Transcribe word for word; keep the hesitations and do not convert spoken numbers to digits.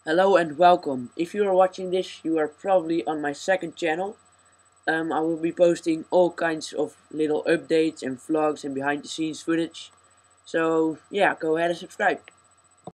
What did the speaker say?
Hello and welcome. If you are watching this, you are probably on my second channel. Um, I will be posting all kinds of little updates and vlogs and behind the scenes footage. So yeah, go ahead and subscribe.